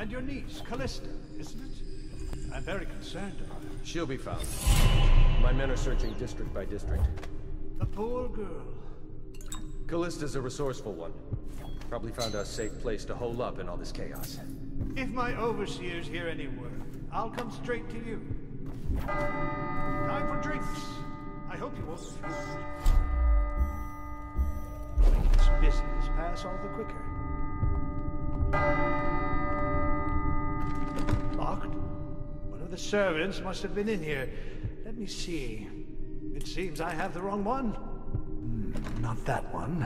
And your niece, Callista, isn't it? I'm very concerned about her. She'll be found. My men are searching district by district. The poor girl. Callista's a resourceful one. Probably found a safe place to hole up in all this chaos. If my overseers hear any word, I'll come straight to you. Time for drinks. I hope you won't refuse. Make this business pass all the quicker. Locked? One of the servants must have been in here. Let me see. It seems I have the wrong one. Not that one.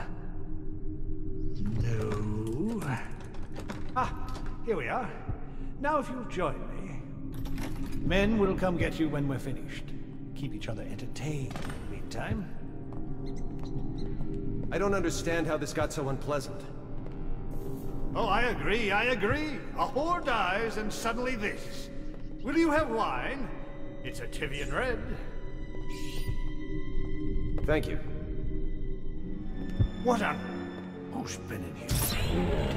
No. Ah, here we are. Now if you'll join me. Men will come get you when we're finished. Keep each other entertained in the meantime. I don't understand how this got so unpleasant. Oh, I agree, I agree. A whore dies and suddenly this. Will you have wine? It's a Tivian Red. Thank you. What on... Who's been in here?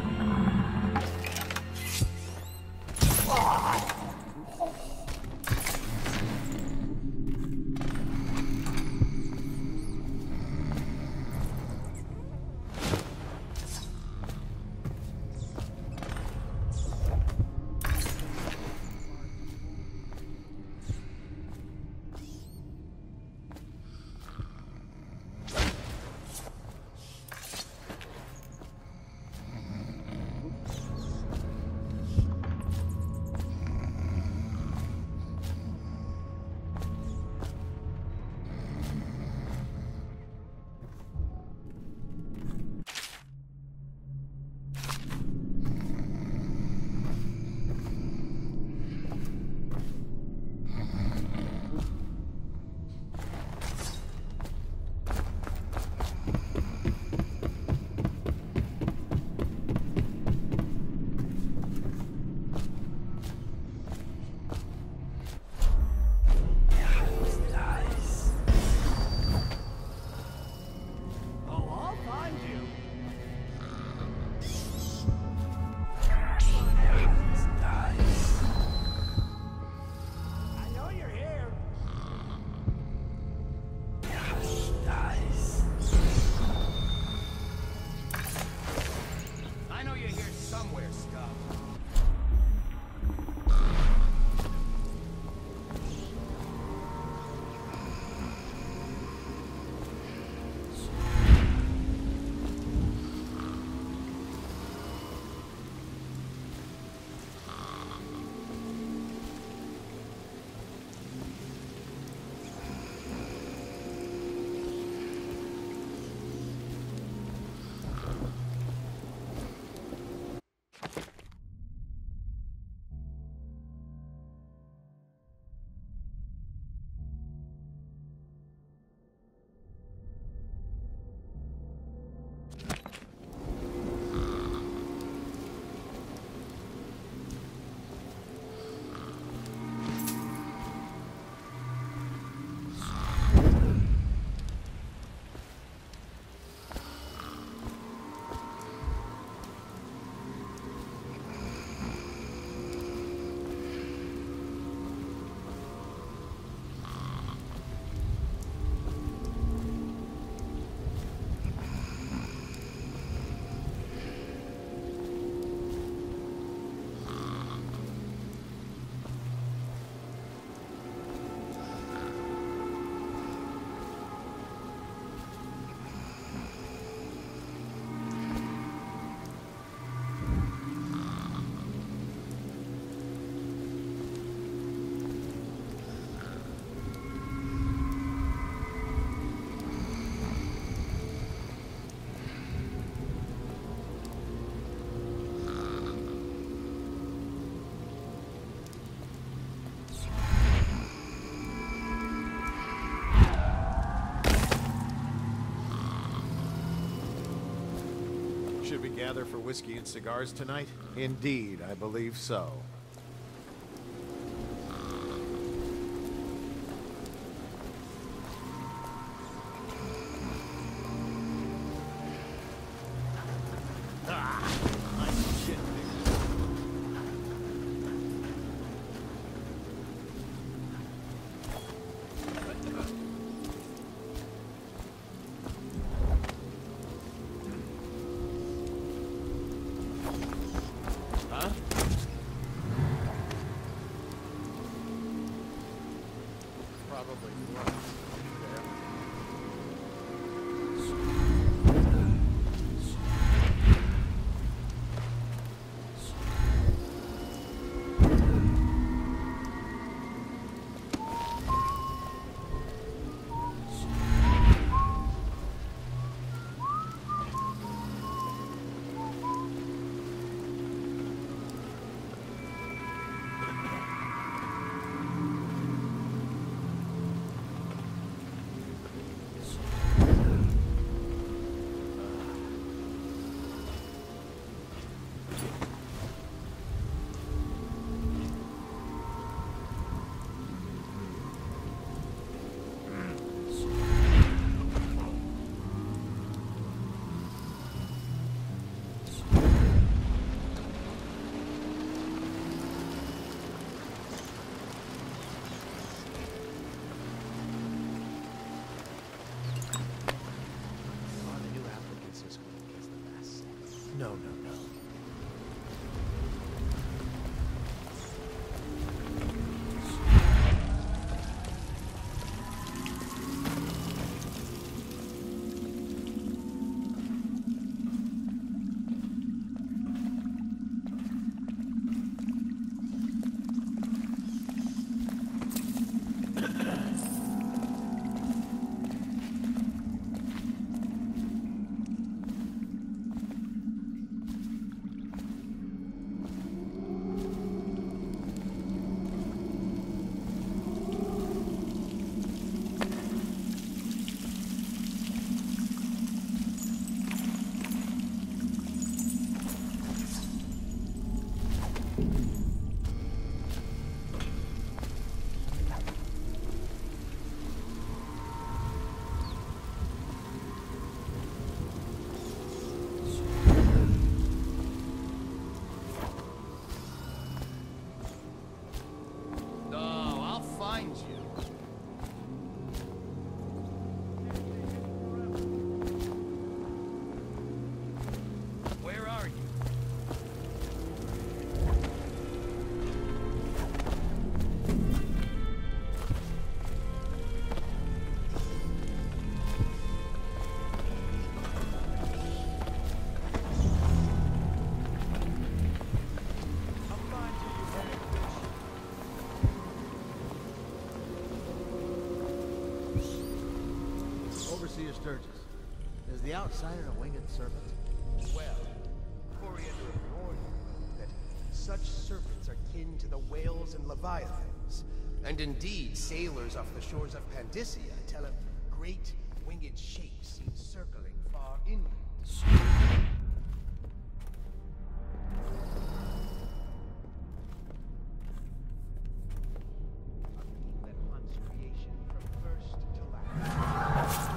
Should we gather for whiskey and cigars tonight? Indeed, I believe so. Huh? Probably was. No, no, no. Overseer Sturgis, is the outsider a winged serpent? Well, Coriander warned you that such serpents are kin to the whales and leviathans. And indeed, sailors off the shores of Pandysia tell of great winged shapes seen circling far inland. That hunts creation from first to last.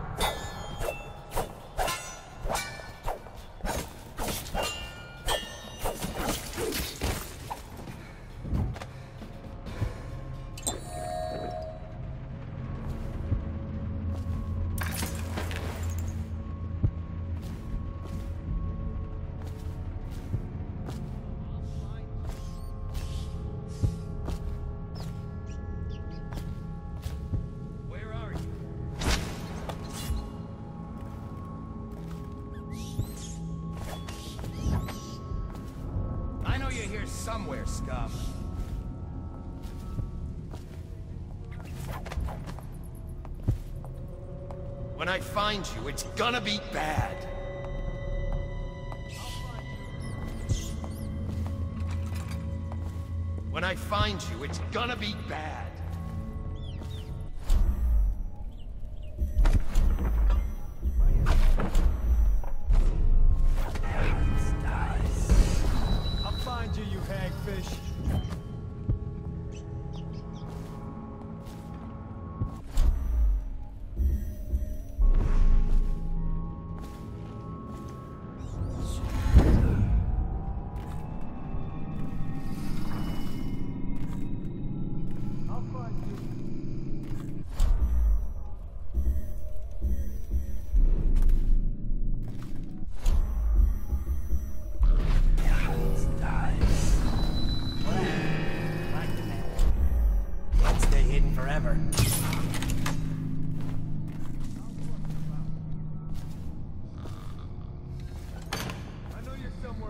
Somewhere, scum. When I find you, it's gonna be bad. When I find you, it's gonna be bad.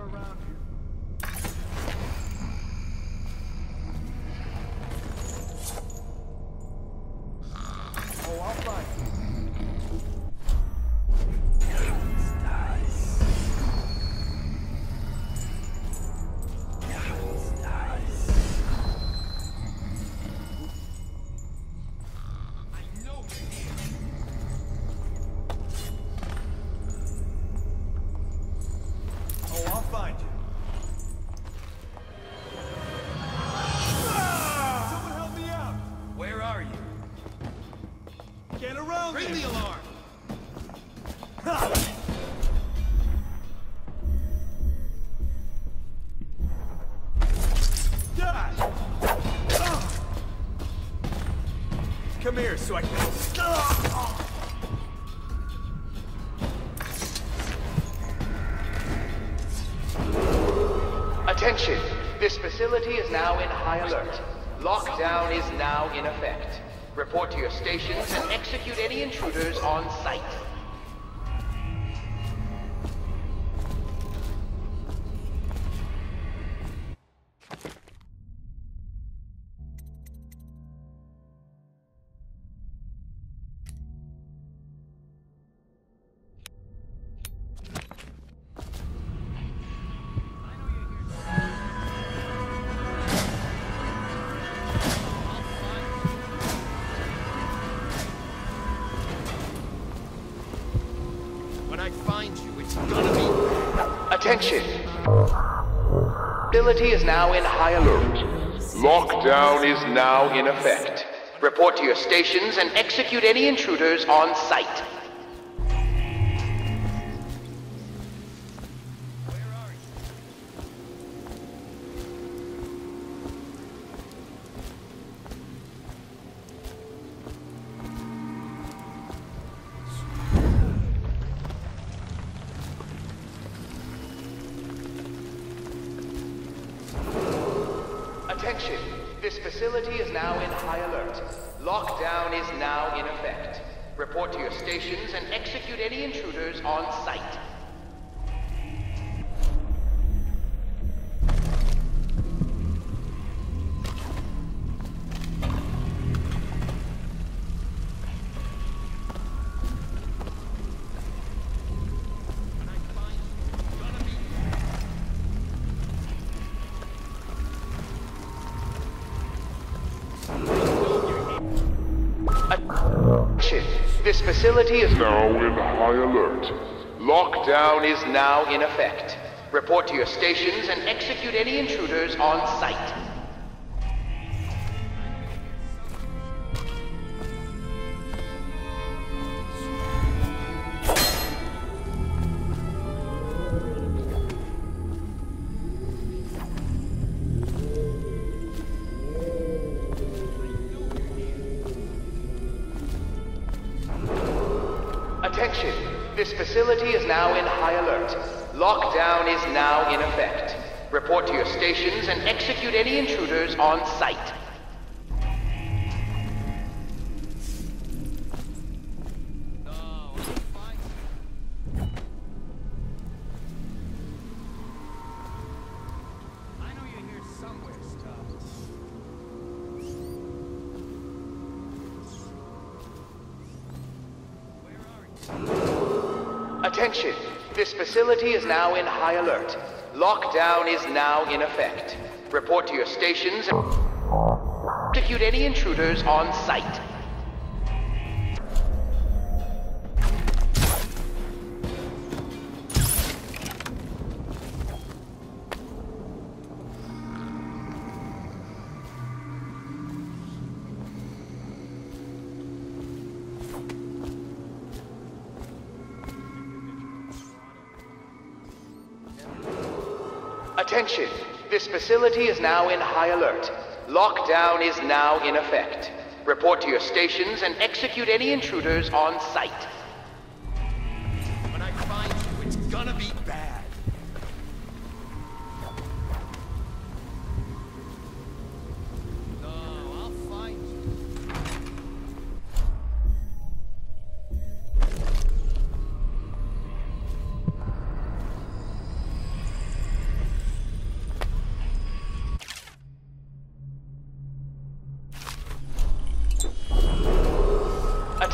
somewhere around here. Oh, I'll find you. Ring the alarm! Come here so I can... Attention! This facility is now in high alert. Lockdown is now in effect. Report to your stations and execute any intruders on site. Attention! Facility is now in high alert. Lockdown is now in effect. Report to your stations and execute any intruders on site. Attention! This facility is now in high alert. Lockdown is now in effect. Report to your stations and execute any intruders on site. This facility is now in high alert. Lockdown is now in effect. Report to your stations and execute any intruders on site. Attention! This facility is now in high alert. Lockdown is now in effect. Report to your stations and execute any intruders on site. Attention! This facility is now in high alert. Lockdown is now in effect. Report to your stations and execute any intruders on site. Attention! This facility is now in high alert. Lockdown is now in effect. Report to your stations and execute any intruders on site. When I find you, it's gonna be bad. No, I'll find you.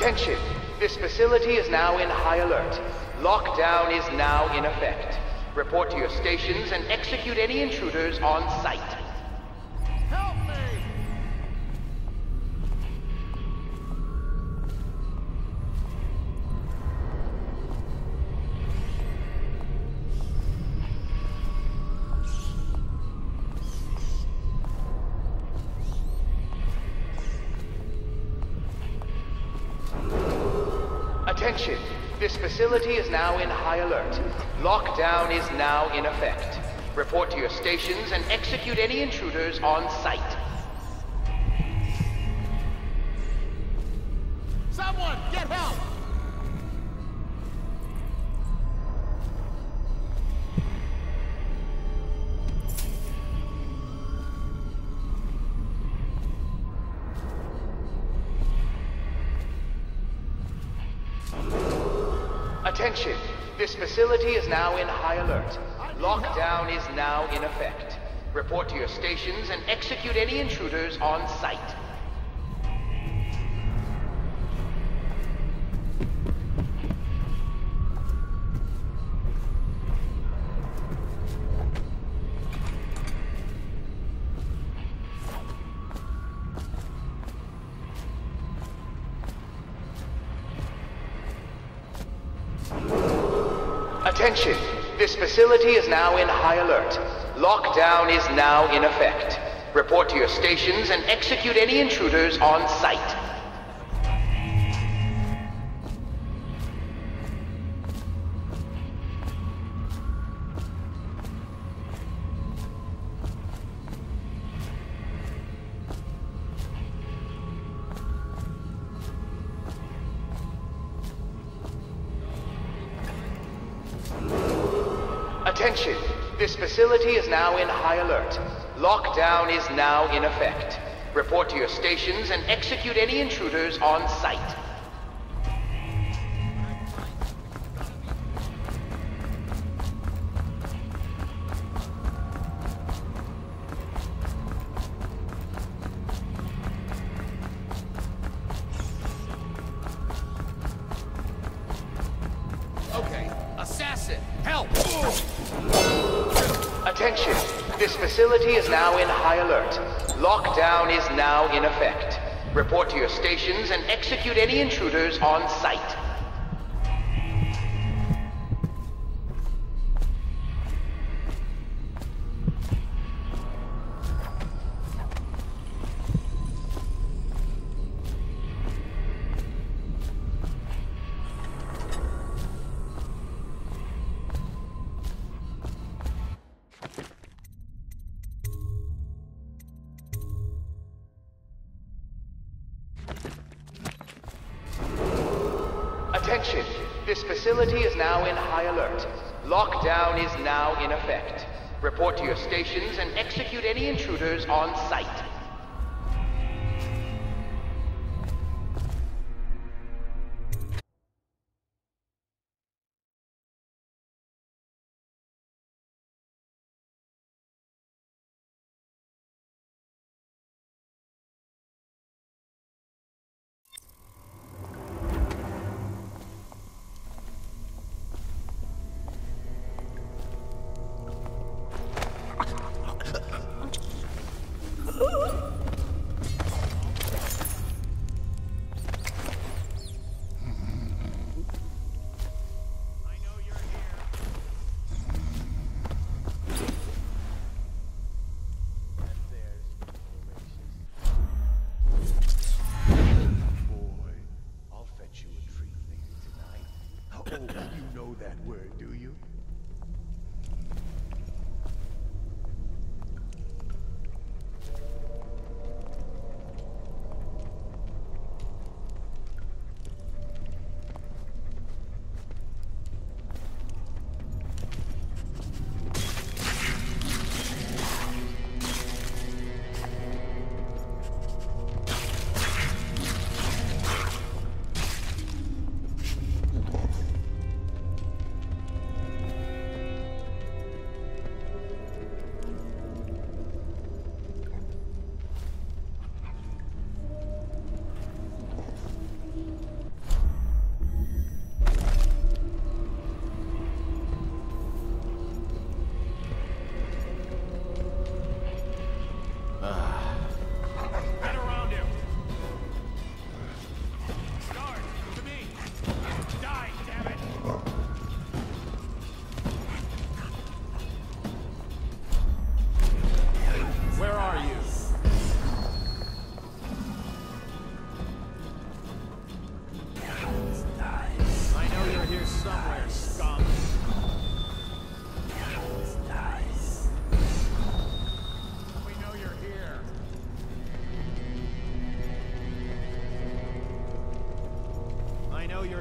Attention! This facility is now in high alert. Lockdown is now in effect. Report to your stations and execute any intruders on site. Help me! Attention! This facility is now in high alert. Lockdown is now in effect. Report to your stations and execute any intruders on site. Someone, get help! Attention! This facility is now in high alert. Lockdown is now in effect. Report to your stations and execute any intruders on site. Attention! This facility is now in high alert. Lockdown is now in effect. Report to your stations and execute any intruders on site. Attention! This facility is now in high alert. Lockdown is now in effect. Report to your stations and execute any intruders on site. Okay, assassin, help! Attention! This facility is now in high alert. Lockdown is now in effect. Report to your stations and execute any intruders on site. Attention! This facility is now in high alert. Lockdown is now in effect. Report to your stations and execute any intruders on site.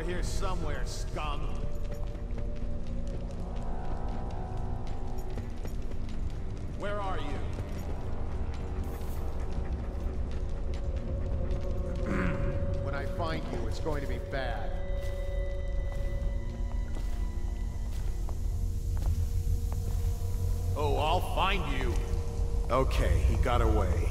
here somewhere, scum. Where are you? When I find you, it's going to be bad. Oh, I'll find you. Okay, he got away.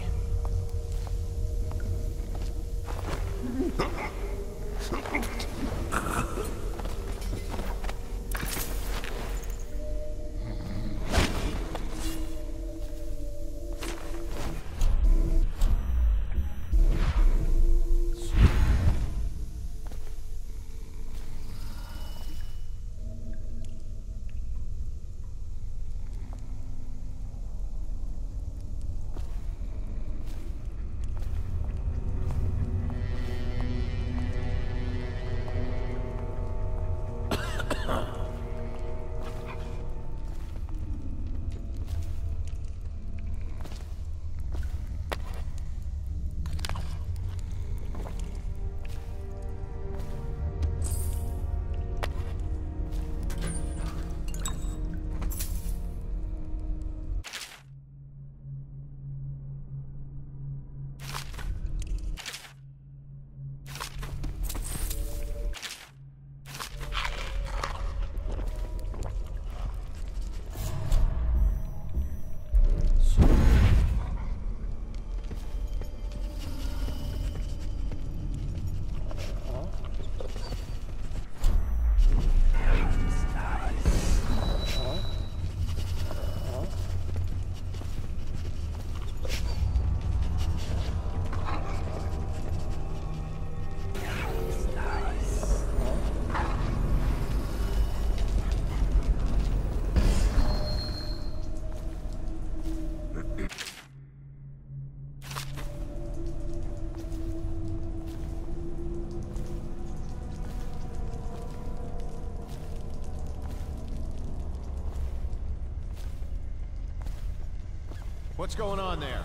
What's going on there?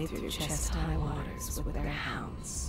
wade through chest-high waters with their hounds.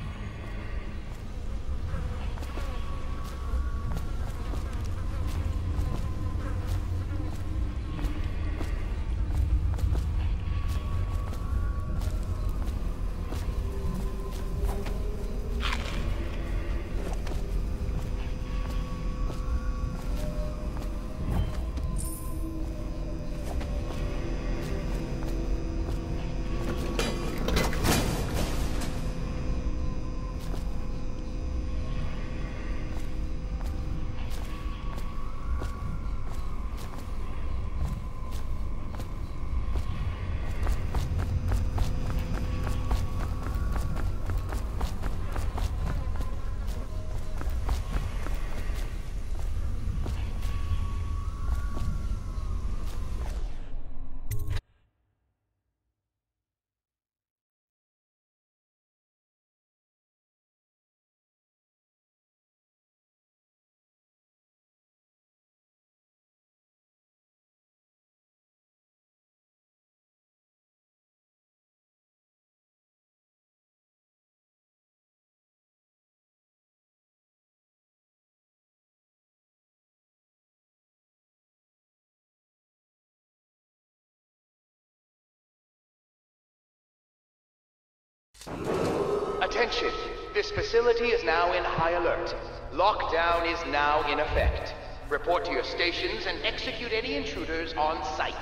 Attention! This facility is now in high alert. Lockdown is now in effect. Report to your stations and execute any intruders on site.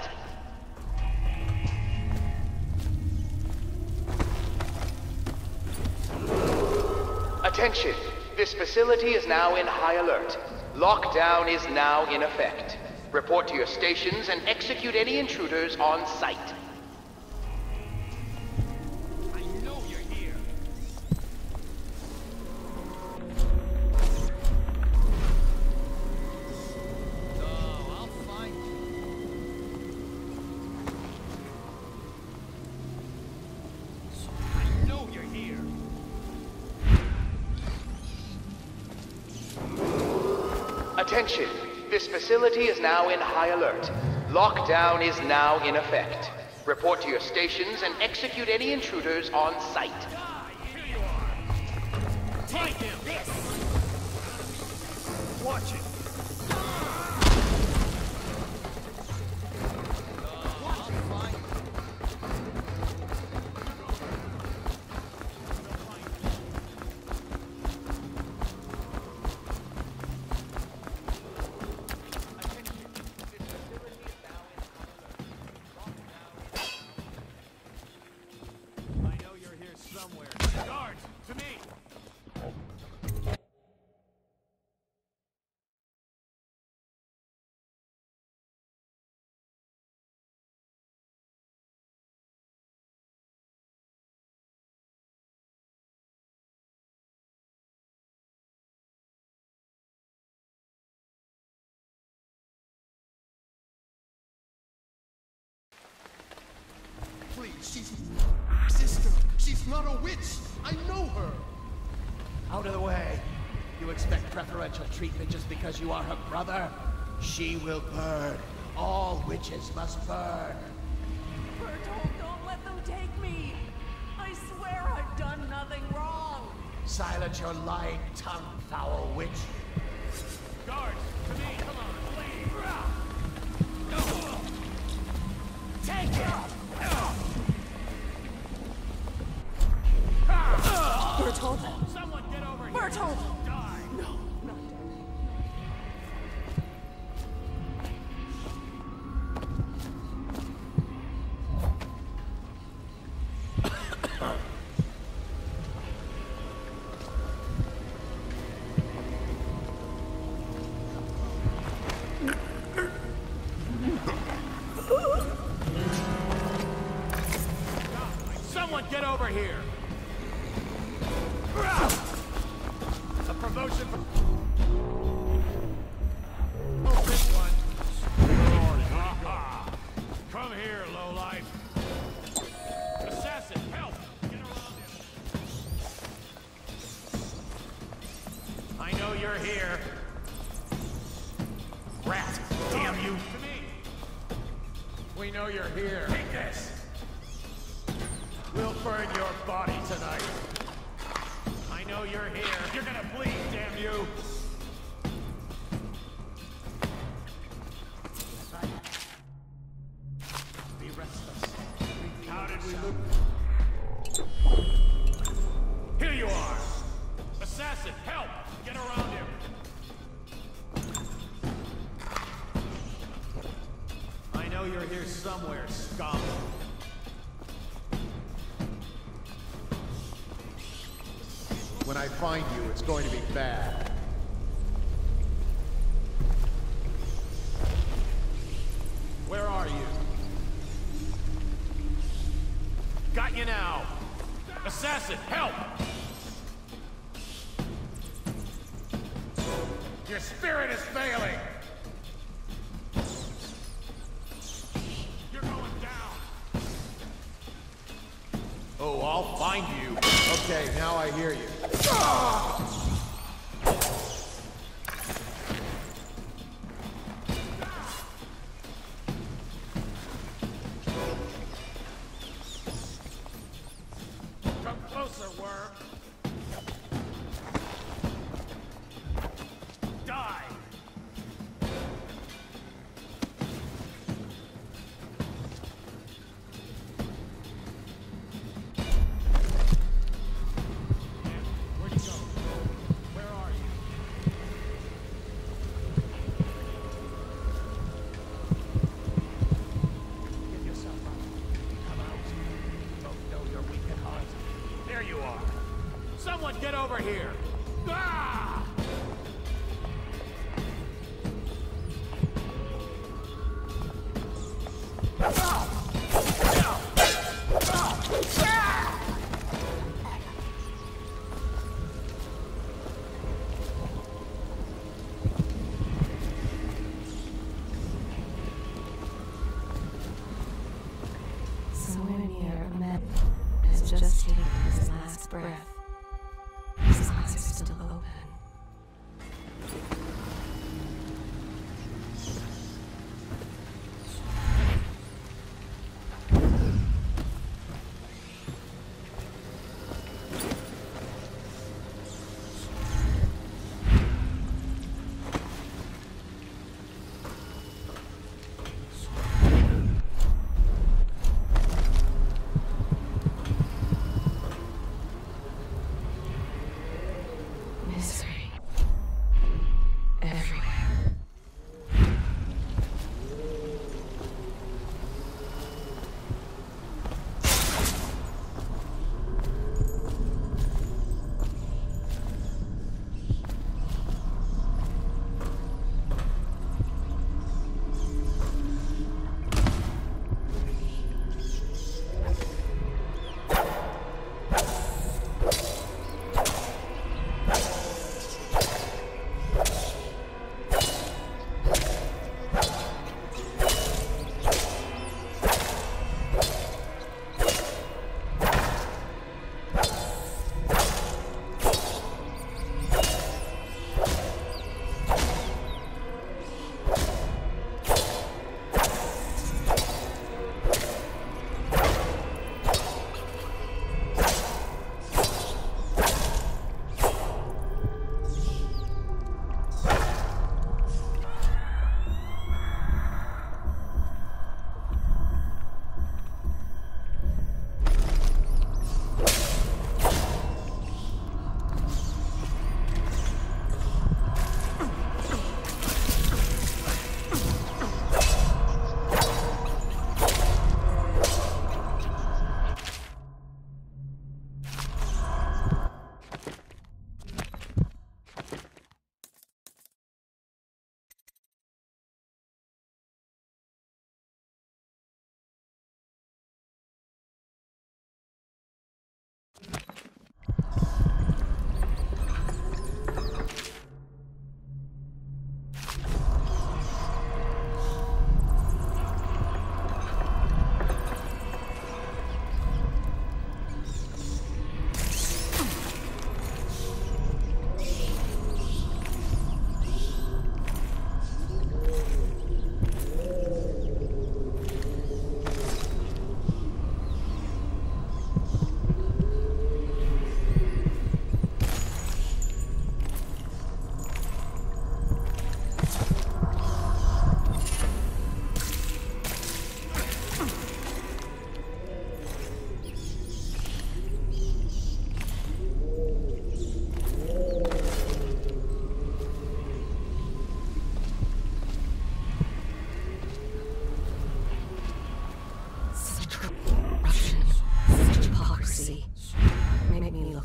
Attention! This facility is now in high alert. Lockdown is now in effect. Report to your stations and execute any intruders on site. Attention! This facility is now in high alert. Lockdown is now in effect. Report to your stations and execute any intruders on site. Here you are. Take him. This. Watch it. She's sister. She's not a witch. I know her. Out of the way. You expect preferential treatment just because you are her brother? She will burn. All witches must burn. Bertold, don't let them take me! I swear I've done nothing wrong! Silence your lying tongue, foul witch. Guards, to me. Come on, please. Take it. Bertold! Someone get over here. Bertold! Die. No, not dead. Someone get over here. A promotion for... Oh, this one. Come here, lowlife. Assassin, help! Get around him. I know you're here. Rat, damn you! To me. We know you're here. Take this. We'll burn your body tonight. I know you're here. You're gonna bleed, damn you! Be restless. How did we look? Here you are! Assassin, help! Get around him! I know you're here somewhere, scum. When I find you, it's going to be bad. Where are you? Got you now! Assassin, help! Your spirit is failing! You're going down! Oh, I'll find you. Okay, now I hear you. Come closer, worm! Die! Where'd you go? Where are you? Give yourself up. Come out. Don't know your weak at heart. There you are. Someone get over here! Ah! Somewhere near, a man has just taken his last breath. His eyes are still open.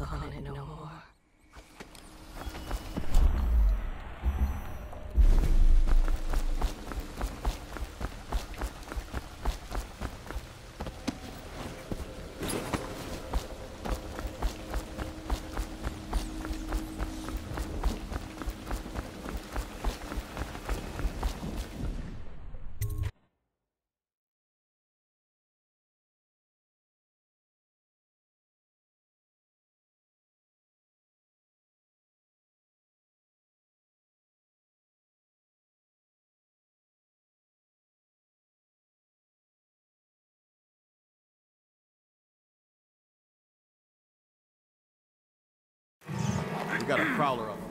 look on it no more. We got a prowler up